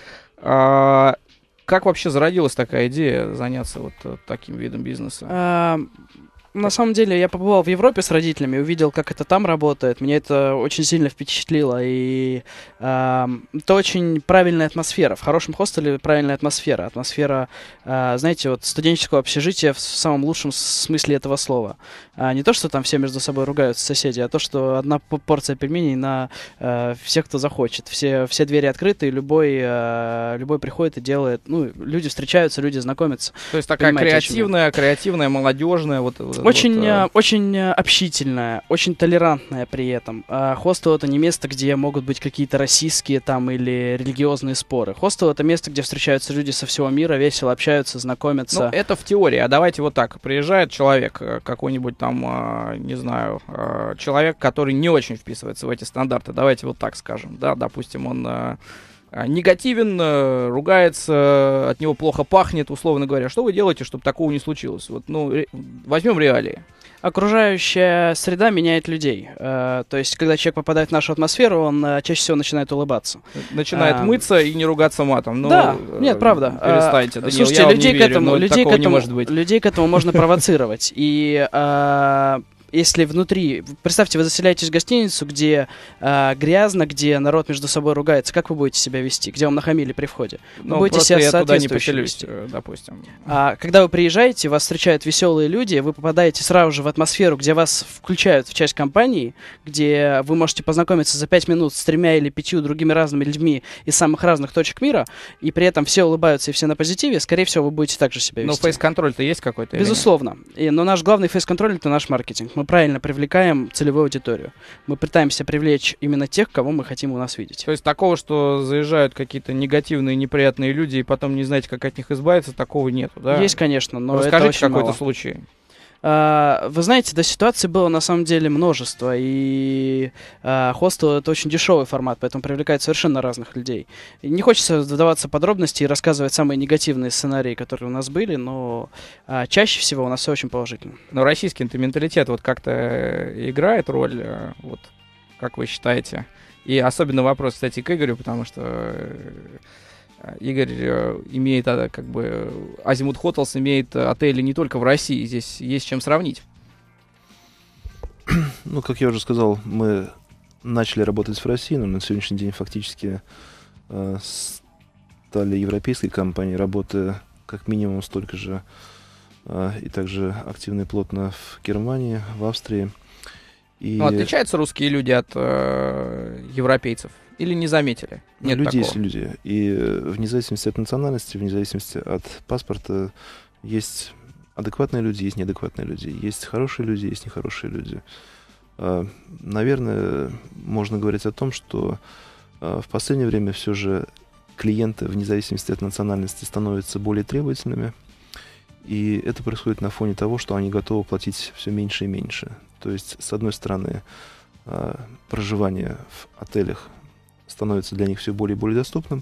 Как вообще зародилась такая идея заняться вот таким видом бизнеса? На самом деле, я побывал в Европе с родителями, увидел, как это там работает. Меня это очень сильно впечатлило. И э, это очень правильная атмосфера. В хорошем хостеле правильная атмосфера. Атмосфера, э, знаете, вот студенческого общежития в самом лучшем смысле этого слова. А не то, что там все между собой ругаются, соседи, а то, что одна порция пельменей на э, всех, кто захочет. Все, все двери открыты, и любой, э, любой приходит и делает. Ну, люди встречаются, люди знакомятся. То есть такая креативная, креативная, молодежная. Вот, Очень, вот, э, очень общительная, очень толерантная при этом. Э, хостел — это не место, где могут быть какие-то расистские там или религиозные споры. Хостел — это место, где встречаются люди со всего мира, весело общаются, знакомятся. Ну, это в теории. А давайте вот так. Приезжает человек, какой-нибудь там, э, не знаю, э, человек, который не очень вписывается в эти стандарты. Давайте вот так скажем. Да, допустим, он... Э, негативен, ругается, от него плохо пахнет, условно говоря. Что вы делаете, чтобы такого не случилось? Вот, ну, ре- возьмем реалии. Окружающая среда меняет людей. Э, то есть, когда человек попадает в нашу атмосферу, он э, чаще всего начинает улыбаться. Начинает а, мыться и не ругаться матом. Ну, да, нет, правда. Перестаньте. А, слушайте, я людей, не к верю, этому, людей, к не этому, может быть. людей к этому можно провоцировать. И... Э, если внутри... Представьте, вы заселяетесь в гостиницу, где э, грязно, где народ между собой ругается. Как вы будете себя вести? Где вам нахамили при входе? Вы Ну, будете просто себя я туда не соответствующе поселюсь, вести. э, допустим. А когда вы приезжаете, вас встречают веселые люди, вы попадаете сразу же в атмосферу, где вас включают в часть компании, где вы можете познакомиться за пять минут с тремя или пятью другими разными людьми из самых разных точек мира, и при этом все улыбаются и все на позитиве, скорее всего, вы будете так же себя Но вести. фейс-контроль-то есть какой-то? или нет? Безусловно. И, но наш главный фейс-контроль — это наш маркетинг. Мы правильно привлекаем целевую аудиторию. Мы пытаемся привлечь именно тех, кого мы хотим у нас видеть. То есть такого, что заезжают какие-то негативные, неприятные люди, и потом не знаете, как от них избавиться, такого нету, да? Есть, конечно, но это Расскажите очень какой-то мало. случай. А, вы знаете, до ситуации было на самом деле множество, и а, хостел — это очень дешевый формат, поэтому привлекает совершенно разных людей. И не хочется вдаваться в подробности и рассказывать самые негативные сценарии, которые у нас были, но а, чаще всего у нас все очень положительно. Но российский менталитет вот как-то э, играет роль, э, вот как вы считаете? И особенно вопрос, кстати, к Игорю, потому что э, Игорь э, имеет, а, как бы, Азимут Хотелс имеет отели не только в России, здесь есть чем сравнить. Ну, как я уже сказал, мы начали работать в России, но на сегодняшний день фактически э, стали европейской компанией, работая как минимум столько же э, и также активно и плотно в Германии, в Австрии. И Ну, отличаются русские люди от э, европейцев? Или не заметили? ну, Нет люди такого. есть люди. И э, вне зависимости от национальности, вне зависимости от паспорта, есть адекватные люди, есть неадекватные люди. Есть хорошие люди, есть нехорошие люди. Э, наверное, можно говорить о том, что э, в последнее время все же клиенты, вне зависимости от национальности, становятся более требовательными. И это происходит на фоне того, что они готовы платить все меньше и меньше. То есть, с одной стороны, э, проживание в отелях становится для них все более и более доступным.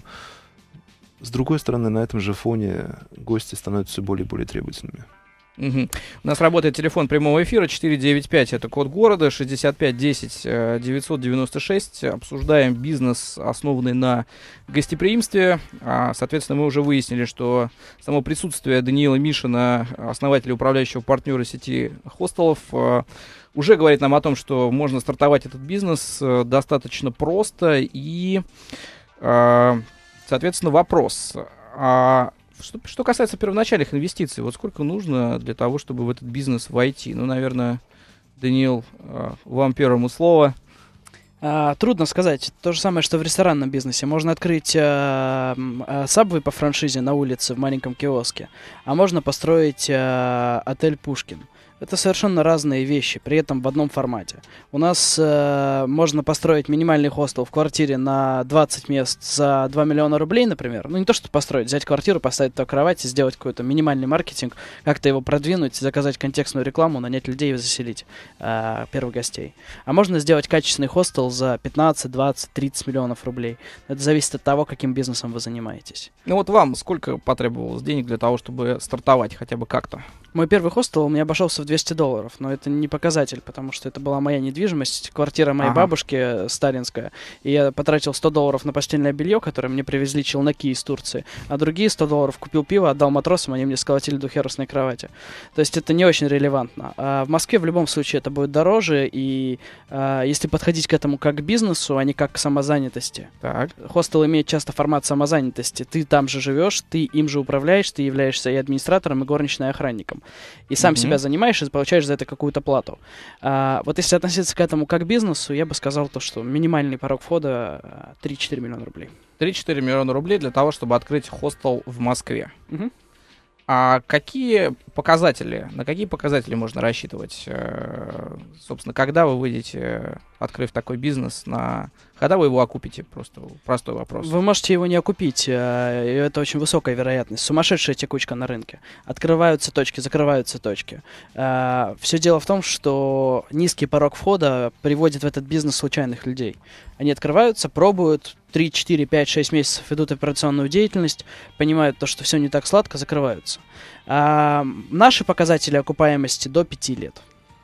С другой стороны, на этом же фоне гости становятся все более и более требовательными. Мгм. У нас работает телефон прямого эфира четыре девять пять, это код города, шестьдесят пять десять девятьсот девяносто шесть. Обсуждаем бизнес, основанный на гостеприимстве. А, соответственно, мы уже выяснили, что само присутствие Даниила Мишина, основателя и управляющего партнера сети хостелов, а, уже говорит нам о том, что можно стартовать этот бизнес а, достаточно просто. И, а, соответственно, вопрос. А, Что, что касается первоначальных инвестиций, вот сколько нужно для того, чтобы в этот бизнес войти? Ну, наверное, Даниил, э, вам первому слово. А, трудно сказать. То же самое, что в ресторанном бизнесе. Можно открыть а, а, Subway по франшизе на улице в маленьком киоске, а можно построить а, отель «Пушкин». Это совершенно разные вещи, при этом в одном формате. У нас э, можно построить минимальный хостел в квартире на двадцать мест за два миллиона рублей, например. Ну, не то, что построить, взять квартиру, поставить туда кровать и сделать какой-то минимальный маркетинг, как-то его продвинуть, заказать контекстную рекламу, нанять людей и заселить э, первых гостей. А можно сделать качественный хостел за пятнадцать, двадцать, тридцать миллионов рублей. Это зависит от того, каким бизнесом вы занимаетесь. Ну вот вам сколько потребовалось денег для того, чтобы стартовать хотя бы как-то? Мой первый хостел мне обошелся в двести долларов, но это не показатель, потому что это была моя недвижимость, квартира моей Ага. бабушки сталинская, и я потратил сто долларов на постельное белье, которое мне привезли челноки из Турции, а другие сто долларов купил пиво, отдал матросам, они мне сколотили двухъярусные кровати. То есть это не очень релевантно. А в Москве в любом случае это будет дороже, и а, если подходить к этому как к бизнесу, а не как к самозанятости. Так. Хостел имеет часто формат самозанятости. Ты там же живешь, ты им же управляешь, ты являешься и администратором, и горничной, и охранником. И сам Мгм. себя занимаешь, и получаешь за это какую-то плату. А, вот если относиться к этому как к бизнесу, я бы сказал то, что минимальный порог входа а, три-четыре миллиона рублей. три-четыре миллиона рублей для того, чтобы открыть хостел в Москве. Мгм. А какие показатели, на какие показатели можно рассчитывать? э, Собственно, когда вы выйдете, открыв такой бизнес, на... когда вы его окупите? Просто простой вопрос. Вы можете его не окупить, а, и это очень высокая вероятность. Сумасшедшая текучка на рынке. Открываются точки, закрываются точки. Все дело в том, что низкий порог входа приводит в этот бизнес случайных людей. Они открываются, пробуют, три, четыре, пять, шесть месяцев ведут операционную деятельность, понимают то, что все не так сладко, закрываются. А, наши показатели окупаемости до пяти лет.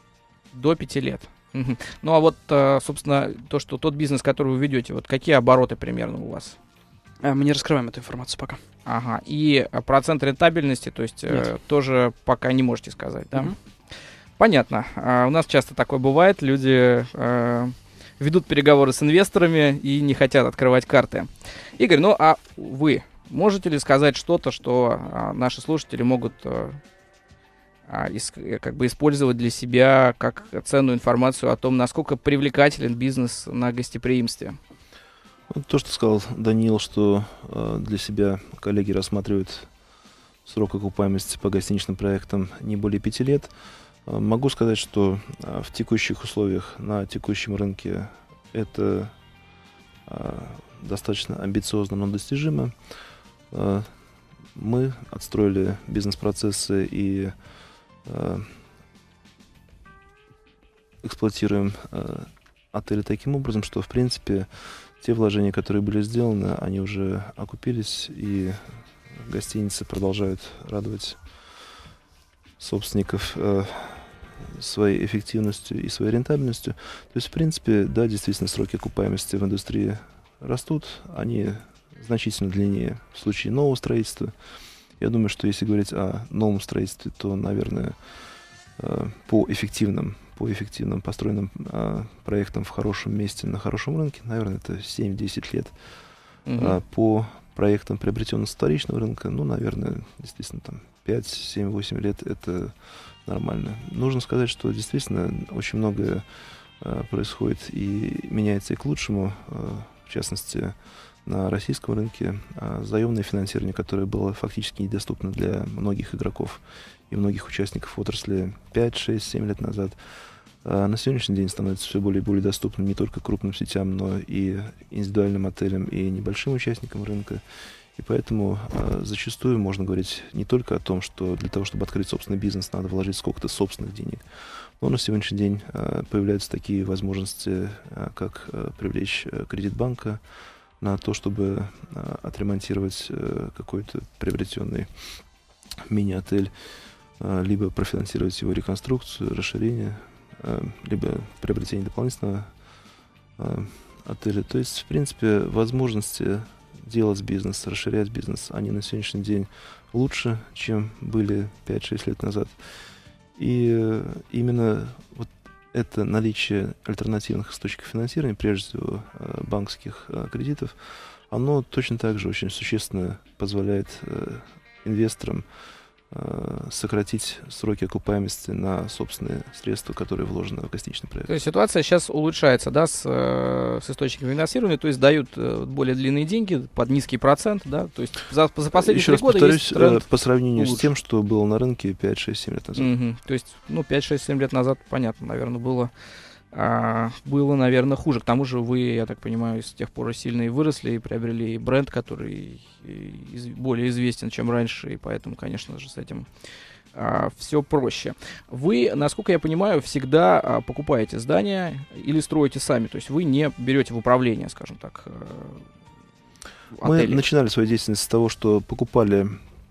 До пяти лет. Мгм. Ну а вот, э, собственно, то, что тот бизнес, который вы ведете, вот какие обороты примерно у вас? А, мы не раскрываем эту информацию пока. Ага. И э, процент рентабельности, то есть э, Нет. тоже пока не можете сказать, да? Мгм. Понятно. А, у нас часто такое бывает. Люди а, ведут переговоры с инвесторами и не хотят открывать карты. Игорь, ну а вы можете ли сказать что-то, что а, наши слушатели могут а, а, ис- как бы использовать для себя как ценную информацию о том, насколько привлекателен бизнес на гостеприимстве? Вот то, что сказал Даниил, что э, для себя коллеги рассматривают срок окупаемости по гостиничным проектам не более пяти лет. Э, могу сказать, что э, в текущих условиях на текущем рынке это э, достаточно амбициозно, но достижимо. Э, мы отстроили бизнес-процессы и э, эксплуатируем э, отели таким образом, что, в принципе, те вложения, которые были сделаны, они уже окупились, и гостиницы продолжают радовать собственников э, своей эффективностью и своей рентабельностью. То есть, в принципе, да, действительно, сроки окупаемости в индустрии растут, они значительно длиннее в случае нового строительства. Я думаю, что если говорить о новом строительстве, то, наверное, э, по эффективным по эффективным построенным э, проектам в хорошем месте, на хорошем рынке, наверное, это семь-десять лет. Мгм. А по проектам приобретенного вторичного рынка, ну, наверное, действительно, там пять-семь-восемь лет — это нормально. Нужно сказать, что действительно очень многое э, происходит и меняется и к лучшему, э, в частности, на российском рынке. А заемное финансирование, которое было фактически недоступно для многих игроков и многих участников отрасли пять-шесть-семь лет назад, а на сегодняшний день становится все более и более доступным не только крупным сетям, но и индивидуальным отелям и небольшим участникам рынка. И поэтому э, зачастую можно говорить не только о том, что для того, чтобы открыть собственный бизнес, надо вложить сколько-то собственных денег, но на сегодняшний день э, появляются такие возможности, э, как э, привлечь э, кредит банка на то, чтобы э, отремонтировать э, какой-то приобретенный мини-отель, э, либо профинансировать его реконструкцию, расширение, э, либо приобретение дополнительного э, отеля. То есть, в принципе, возможности делать бизнес, расширять бизнес, они на сегодняшний день лучше, чем были пять-шесть лет назад. И э, именно вот это наличие альтернативных источников финансирования, прежде всего э, банковских э, кредитов, оно точно так же очень существенно позволяет э, инвесторам э, сократить сроки окупаемости на собственные средства, которые вложены в гостиничный проект. То есть ситуация сейчас улучшается, да, с, э, с источниками финансирования, то есть дают э, более длинные деньги под низкий процент, да, то есть за, за последние Еще три раз года повторюсь, есть тренд э, по сравнению лучше. с тем, что было на рынке пять-шесть-семь лет назад. Мгм. То есть, ну, пять-шесть-семь лет назад, понятно, наверное, было, а, было, наверное, хуже. К тому же вы, я так понимаю, с тех пор и сильно и выросли, и приобрели бренд, который и из- более известен, чем раньше, и поэтому, конечно же, с этим все проще. Вы, насколько я понимаю, всегда а, покупаете здания или строите сами, то есть вы не берете в управление, скажем так, э, Мы отели. начинали свою деятельность с того, что покупали,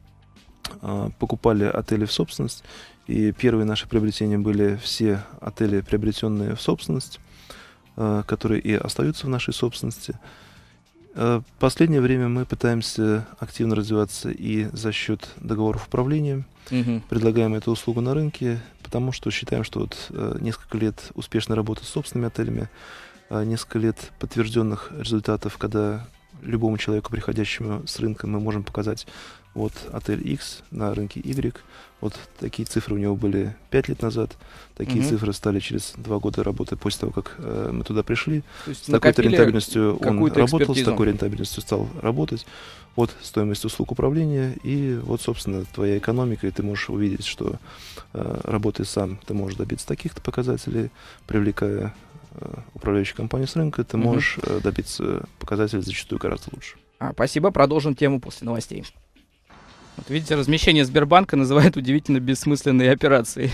а, покупали отели в собственность. И первые наши приобретения были все отели, приобретенные в собственность, а, которые и остаются в нашей собственности. А, В последнее время мы пытаемся активно развиваться и за счет договоров управления. Мгм. Предлагаем эту услугу на рынке, потому что считаем, что вот э, несколько лет успешной работы с собственными отелями, э, несколько лет подтвержденных результатов, когда любому человеку, приходящему с рынка, мы можем показать вот отель X на рынке Y. Вот такие цифры у него были пять лет назад, такие Мгм. цифры стали через два года работы после того, как э, мы туда пришли. То есть С такой-то накопили рентабельностью он какую-то работал, с экспертизу. такой рентабельностью стал работать. Вот стоимость услуг управления, и вот, собственно, твоя экономика, и ты можешь увидеть, что э, работая сам, ты можешь добиться таких-то показателей, привлекая э, управляющую компанию с рынка, ты Мгм. можешь э, добиться показателей зачастую гораздо лучше. А, спасибо, продолжим тему после новостей. Вот видите, размещение Сбербанка называют удивительно бессмысленной операцией.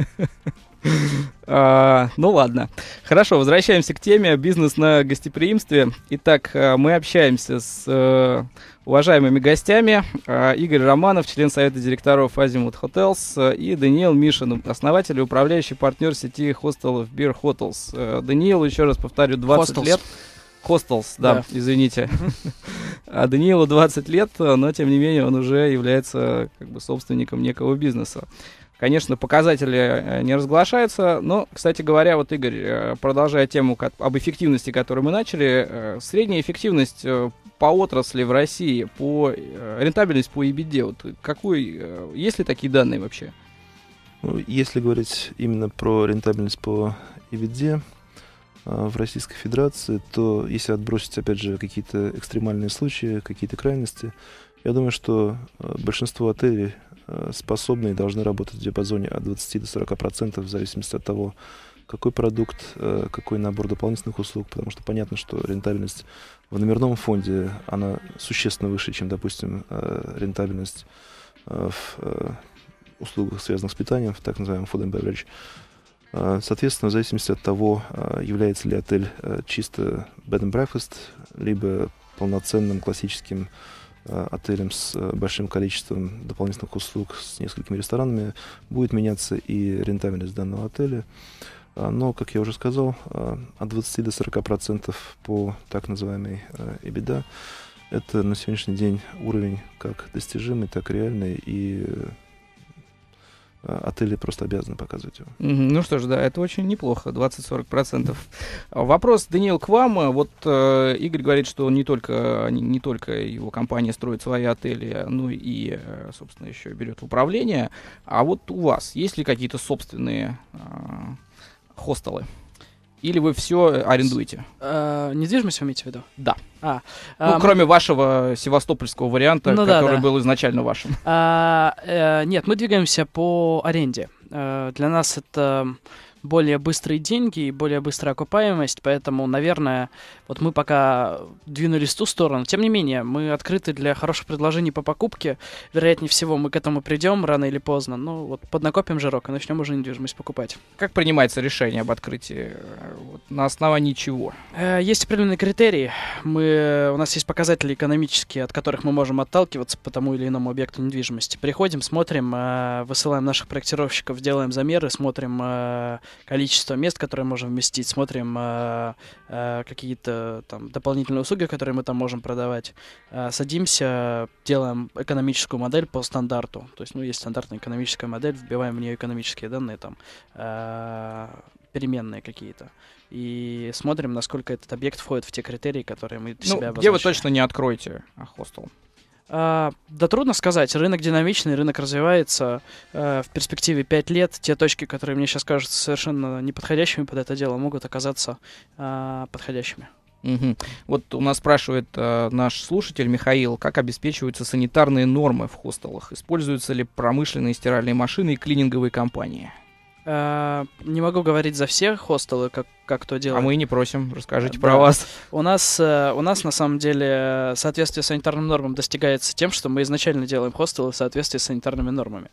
А, Ну ладно. Хорошо, возвращаемся к теме бизнес на гостеприимстве. Итак, а, мы общаемся с э, уважаемыми гостями. А, Игорь Романов, член совета директоров Azimut Hotels, а, и Даниил Мишин, основатель и управляющий партнер сети хостелов Beer Hotels. А, Даниил, еще раз повторю, двадцать Hostels. лет. Hostels, да, Да. извините. А Даниилу двадцать лет, но тем не менее он уже является как бы собственником некого бизнеса. Конечно, показатели не разглашаются, но, кстати говоря, вот, Игорь, продолжая тему об эффективности, которую мы начали, средняя эффективность по отрасли в России, по рентабельность по и би ди, вот какой, есть ли такие данные вообще? Ну, если говорить именно про рентабельность по и би ди в Российской Федерации, то если отбросить, опять же, какие-то экстремальные случаи, какие-то крайности, я думаю, что большинство отелей способны и должны работать в диапазоне от двадцати до сорока процентов в зависимости от того, какой продукт, какой набор дополнительных услуг, потому что понятно, что рентабельность в номерном фонде, она существенно выше, чем, допустим, рентабельность в услугах, связанных с питанием, в так называемом food and beverage. Соответственно, в зависимости от того, является ли отель чисто bed and breakfast, либо полноценным классическим отелем с большим количеством дополнительных услуг, с несколькими ресторанами, будет меняться и рентабельность данного отеля. Но, как я уже сказал, от двадцати до сорока процентов по так называемой EBITDA это на сегодняшний день уровень как достижимый, так и реальный, и отели просто обязаны показывать его. Ну что ж, да, это очень неплохо, двадцать-сорок процентов. Вопрос, Даниил, к вам. Вот э, Игорь говорит, что не только, не, не только его компания строит свои отели, но и, собственно, еще берет в управление. А вот у вас есть ли какие-то собственные э, хостелы? Или вы все арендуете? А, недвижимость вы имеете в виду? Да. А, ну, а, кроме вашего севастопольского варианта, ну, который да, да. был изначально вашим. А, э, нет, мы двигаемся по аренде. Э, для нас это более быстрые деньги и более быстрая окупаемость, поэтому, наверное, вот мы пока двинулись в ту сторону. Тем не менее, мы открыты для хороших предложений по покупке. Вероятнее всего, мы к этому придем рано или поздно. Ну, вот поднакопим жирок и начнем уже недвижимость покупать. Как принимается решение об открытии? Вот, на основании чего? Есть определенные критерии. Мы, у нас есть показатели экономические, от которых мы можем отталкиваться по тому или иному объекту недвижимости. Приходим, смотрим, высылаем наших проектировщиков, делаем замеры, смотрим количество мест, которые можем вместить, смотрим э, э, какие-то там дополнительные услуги, которые мы там можем продавать, э, садимся, делаем экономическую модель по стандарту, то есть, ну, есть стандартная экономическая модель, вбиваем в нее экономические данные, там, э, переменные какие-то, и смотрим, насколько этот объект входит в те критерии, которые мы для ну, себя обозначили. Где вы точно не откроете хостел? Uh, да трудно сказать, рынок динамичный, рынок развивается, uh, в перспективе пять лет те точки, которые мне сейчас кажутся совершенно неподходящими под это дело, могут оказаться uh, подходящими. Угу. Вот у нас спрашивает uh, наш слушатель Михаил, как обеспечиваются санитарные нормы в хостелах, используются ли промышленные стиральные машины и клининговые компании? Uh, не могу говорить за все хостелы, как, как то делает. А мы и не просим, расскажите да. про вас. У нас, uh, у нас, на самом деле, соответствие санитарным нормам достигается тем, что мы изначально делаем хостелы в соответствии с санитарными нормами.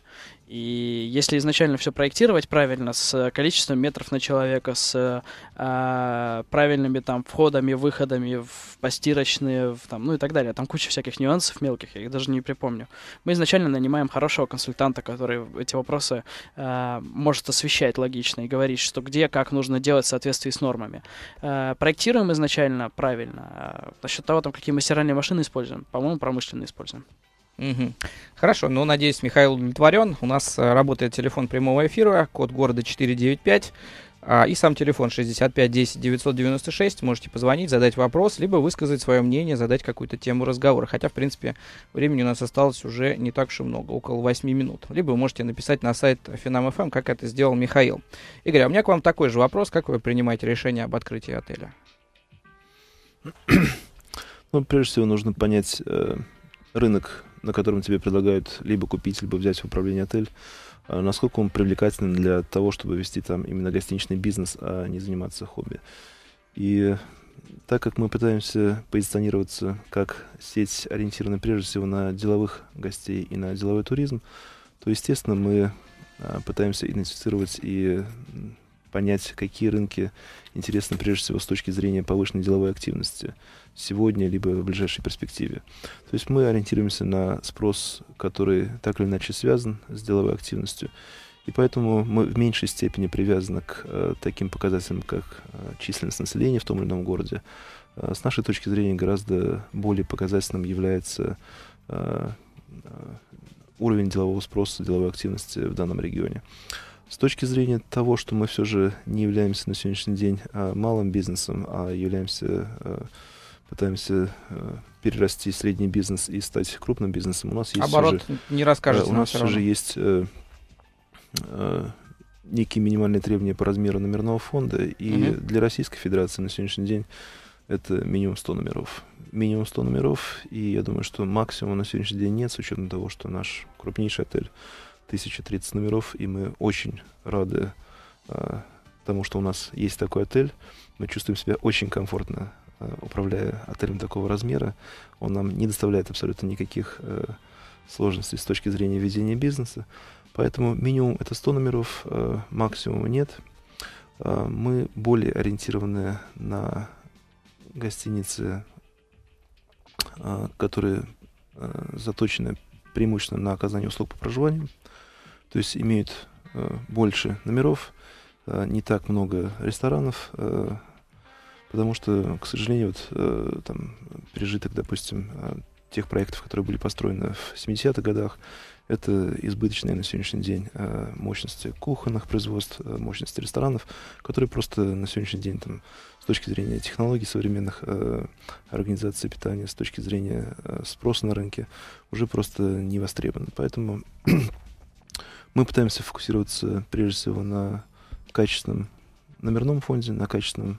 И если изначально все проектировать правильно, с количеством метров на человека, с uh, правильными там входами, выходами в постирочные, в, там, ну и так далее, там куча всяких нюансов мелких, я их даже не припомню. Мы изначально нанимаем хорошего консультанта, который эти вопросы uh, может освещать логично и говорить, что где, как нужно делать в соответствии с нормами. Uh, проектируем изначально правильно. Uh, насчет того, там, какие мы стиральные машины используем, по-моему, промышленные используем. Угу. Хорошо, ну, надеюсь, Михаил удовлетворен. У нас а, работает телефон прямого эфира, код города четыре девять пять, а, и сам телефон шестьдесят пять десять девятьсот девяносто шесть. Можете позвонить, задать вопрос, либо высказать свое мнение, задать какую-то тему разговора. Хотя, в принципе, времени у нас осталось уже не так уж и много, около восьми минут. Либо вы можете написать на сайт Финам эф эм, как это сделал Михаил. Игорь, а у меня к вам такой же вопрос. Как вы принимаете решение об открытии отеля? Ну, прежде всего, нужно понять э, рынок, на котором тебе предлагают либо купить, либо взять в управление отель, э, насколько он привлекателен для того, чтобы вести там именно гостиничный бизнес, а не заниматься хобби. И так как мы пытаемся позиционироваться как сеть, ориентированная прежде всего на деловых гостей и на деловой туризм, то, естественно, мы э, пытаемся идентифицировать и понять, какие рынки интересны прежде всего с точки зрения повышенной деловой активности сегодня, либо в ближайшей перспективе. То есть мы ориентируемся на спрос, который так или иначе связан с деловой активностью, и поэтому мы в меньшей степени привязаны к э, таким показателям, как э, численность населения в том или ином городе. Э, с нашей точки зрения гораздо более показательным является э, уровень делового спроса, деловой активности в данном регионе. С точки зрения того, что мы все же не являемся на сегодняшний день а, малым бизнесом, а являемся, а, пытаемся а, перерасти средний бизнес и стать крупным бизнесом, у нас есть Оборот все же, не расскажете. а, у нас все же есть а, а, некие минимальные требования по размеру номерного фонда, и Мгм. для Российской Федерации на сегодняшний день это минимум сто номеров. Минимум сто номеров, и я думаю, что максимум на сегодняшний день нет, с учетом того, что наш крупнейший отель тысяча тридцать номеров, и мы очень рады а, тому, что у нас есть такой отель. Мы чувствуем себя очень комфортно, а, управляя отелем такого размера. Он нам не доставляет абсолютно никаких а, сложностей с точки зрения ведения бизнеса. Поэтому минимум это сто номеров, а, максимума нет. А, мы более ориентированы на гостиницы, а, которые а, заточены преимущественно на оказание услуг по проживанию. То есть имеют э, больше номеров, э, не так много ресторанов, э, потому что, к сожалению, вот, э, там, пережиток, допустим, э, тех проектов, которые были построены в семидесятых годах, это избыточные на сегодняшний день э, мощности кухонных производств, э, мощности ресторанов, которые просто на сегодняшний день там, с точки зрения технологий современных э, организации питания, с точки зрения э, спроса на рынке, уже просто не востребованы. Поэтому мы пытаемся фокусироваться прежде всего на качественном номерном фонде, на качественном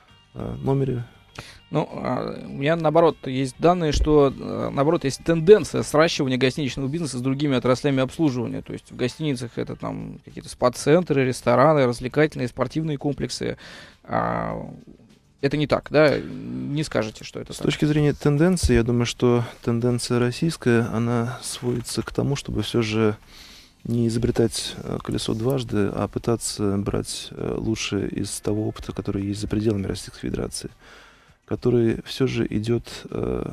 э, номере. Ну, а, у меня, наоборот, есть данные, что, э, наоборот, есть тенденция сращивания гостиничного бизнеса с другими отраслями обслуживания. То есть в гостиницах это там какие-то спа-центры, рестораны, развлекательные, спортивные комплексы. А, это не так, да? Не скажете, что это С так? точки зрения тенденции, я думаю, что тенденция российская, она сводится к тому, чтобы все же не изобретать э, колесо дважды, а пытаться брать э, лучшее из того опыта, который есть за пределами Российской Федерации, который все же идет э,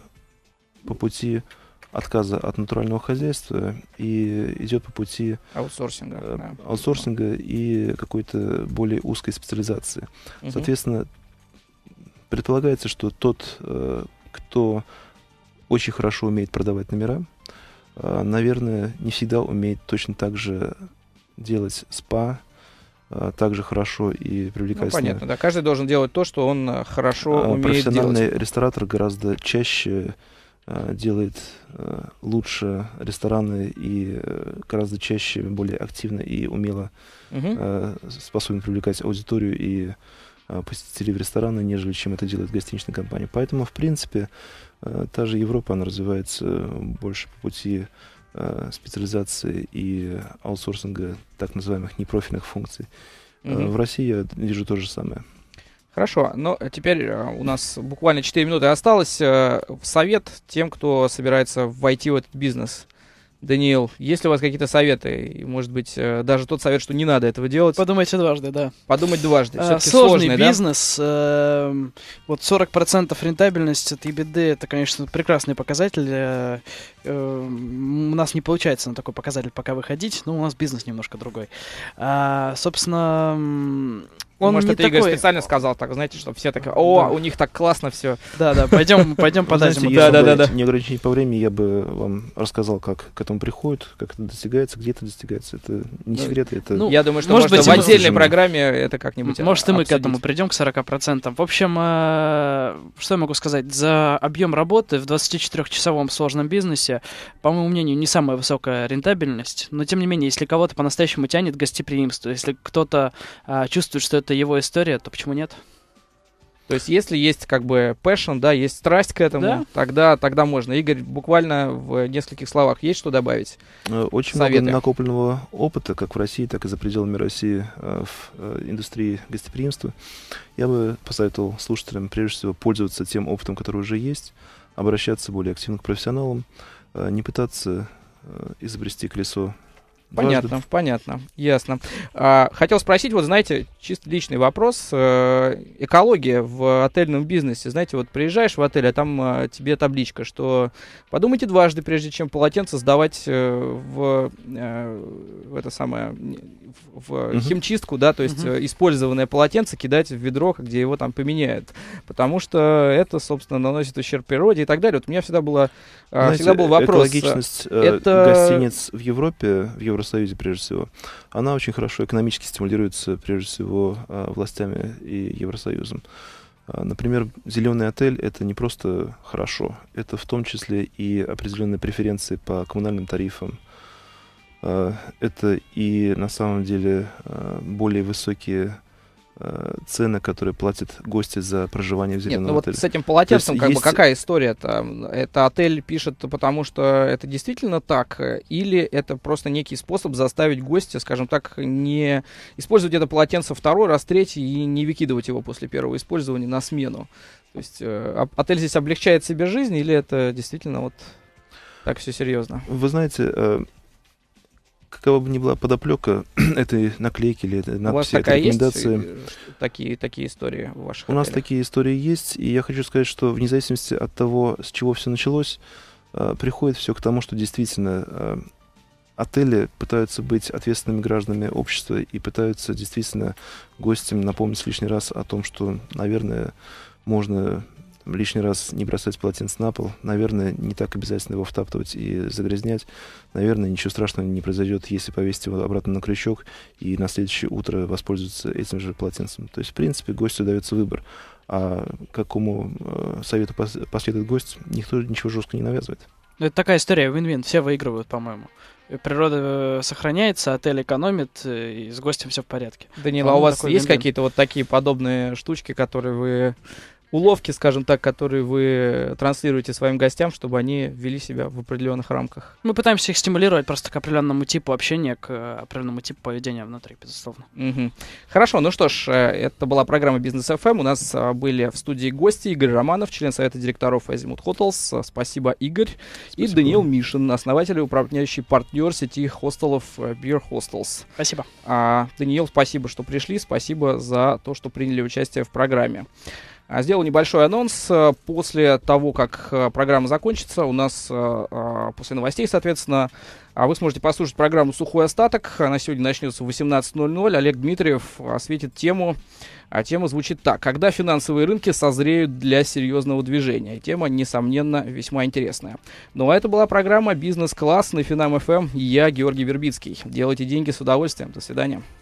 по пути отказа от натурального хозяйства и идет по пути Аутсорсинга. э, да. аутсорсинга и какой-то более узкой специализации. Мгм. Соответственно, предполагается, что тот, э, кто очень хорошо умеет продавать номера, э, наверное, не всегда умеет точно так же делать спа, э, так же хорошо и Ну, привлекательно. понятно, да. Каждый должен делать то, что он э, хорошо А умеет профессиональный делать. ресторатор гораздо чаще э, делает э, лучше рестораны и э, гораздо чаще, более активно и умело Мгм. э, способен привлекать аудиторию и э, посетителей в рестораны, нежели чем это делает гостиничная компания. Поэтому, в принципе, э, та же Европа, она развивается больше по пути э, специализации и аутсорсинга так называемых непрофильных функций. Э, Мгм. В России я вижу то же самое. Хорошо, но теперь э, у нас буквально четыре минуты осталось. Э, Совет тем, кто собирается войти в этот бизнес. Даниил, есть ли у вас какие-то советы? И, может быть, э, даже тот совет, что не надо этого делать, Подумайте дважды, да. подумать дважды. А, Все-таки Сложный сложный, да? бизнес. эм, Вот сорок процентов рентабельность от и би ди это, конечно, прекрасный показатель. э, эм, У нас не получается на такой показатель пока выходить, но у нас бизнес немножко другой. А, Собственно, м, Ну, он может, не это Игорь такой... специально сказал так, знаете, чтобы все так, о, Да. у них так классно все. Да, да, пойдем, пойдем Вы подадим. знаете, это. если Да, да, бы да, да. не ограничение по времени, я бы вам рассказал, как к этому приходит, как это достигается, где это достигается. Это не Ну, секрет, это... ну, Я думаю, что может может, быть, в и мы- отдельной программе это как-нибудь Может, и мы к обсудить. этому придем, к сорока процентам. В общем, э, что я могу сказать? За объем работы в двадцатичетырёхчасовом сложном бизнесе, по моему мнению, не самая высокая рентабельность. Но, тем не менее, если кого-то по-настоящему тянет гостеприимство, если кто-то э, чувствует, что это его история, то почему нет? То есть, если есть как бы passion, да, есть страсть к этому, Да. тогда, тогда можно. Игорь, буквально в нескольких словах есть что добавить? Э, Очень Советы. много накопленного опыта, как в России, так и за пределами России э, в э, индустрии гостеприимства. Я бы посоветовал слушателям, прежде всего, пользоваться тем опытом, который уже есть, обращаться более активно к профессионалам, э, не пытаться э, изобрести колесо Понятно, Дважды. понятно, ясно. А, хотел спросить, вот знаете, чисто личный вопрос, э, экология в отельном бизнесе. Знаете, вот приезжаешь в отель, а там э, тебе табличка, что подумайте дважды, прежде чем полотенце сдавать э, в, э, в это самое, в, в Мгм. химчистку, да, то есть Мгм. э, использованное полотенце кидать в ведро, где его там поменяют, потому что это, собственно, наносит ущерб природе и так далее. Вот у меня всегда было, э, Знаете, всегда был вопрос. экологичность э, это- гостиниц в Европе, в Евросоюзе прежде всего, она очень хорошо экономически стимулируется прежде всего э, властями и Евросоюзом. А, Например, зеленый отель — это не просто хорошо, это в том числе и определенные преференции по коммунальным тарифам. А, Это и на самом деле а, более высокие а, цены, которые платят гости за проживание в Нет, зеленом ну вот отеле. с этим полотенцем, есть как бы есть- какая история-то? Это отель пишет, потому что это действительно так, э, или это просто некий способ заставить гостя, скажем так, не использовать это полотенце второй раз, третий и не выкидывать его после первого использования на смену? То есть э, а- отель здесь облегчает себе жизнь, или это действительно вот так все серьезно? Вы знаете, э, какова бы ни была подоплека этой наклейки или этой У вас надписи, этой такая есть, рекомендации, э, что- такие, такие истории в ваших у нас отелях? такие истории есть, и я хочу сказать, что вне зависимости от того, с чего все началось, э, приходит все к тому, что действительно э, отели пытаются быть ответственными гражданами общества и пытаются действительно гостям напомнить лишний раз о том, что, наверное, можно там лишний раз не бросать полотенце на пол, наверное, не так обязательно его втаптывать и загрязнять, наверное, ничего страшного не произойдет, если повесить его обратно на крючок и на следующее утро воспользоваться этим же полотенцем. То есть, в принципе, гостю дается выбор. А какому э, совету пос- последует гость, никто ничего жестко не навязывает. Ну, это такая история, вин-вин, все выигрывают, по-моему. И природа э, сохраняется, отель экономит, э, и с гостем все в порядке. Данила, а у По-моему, вас такой есть вин-вин. какие-то вот такие подобные штучки, которые вы... уловки, скажем так, которые вы транслируете своим гостям, чтобы они вели себя в определенных рамках? Мы пытаемся их стимулировать просто к определенному типу общения, к э, определенному типу поведения внутри, безусловно. Мгм. Хорошо, ну что ж, э, это была программа «Бизнес эф эм». У нас а, были в студии гости Игорь Романов, член совета директоров Азимут Хотелс. А, Спасибо, Игорь. И Спасибо. Даниил Мишин, основатель и управляющий партнер сети хостелов э, Beer Hostels. Спасибо. А, Даниил, спасибо, что пришли, спасибо за то, что приняли участие в программе. А, Сделал небольшой анонс. А, После того, как а, программа закончится, у нас а, а, после новостей, соответственно, а, вы сможете послушать программу «Сухой остаток». Она сегодня начнется в восемнадцать ноль ноль. Олег Дмитриев осветит тему. А тема звучит так: когда финансовые рынки созреют для серьезного движения. И тема, несомненно, весьма интересная. Ну а это была программа «Бизнес-класс» на Финам эф эм. И я, Георгий Вербицкий. Делайте деньги с удовольствием. До свидания.